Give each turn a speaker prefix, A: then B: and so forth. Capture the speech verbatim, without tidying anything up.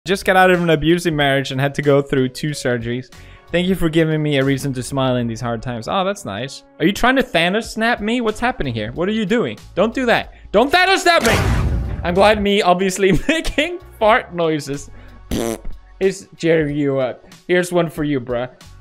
A: Just got out of an abusive marriage and had to go through two surgeries. Thank you for giving me a reason to smile in these hard times. Oh, that's nice. Are you trying to Thanos snap me? What's happening here? What are you doing? Don't do that. Don't Thanos snap me! I'm glad me obviously making fart noises. Here's Jerry, you up. Here's one for you, bruh.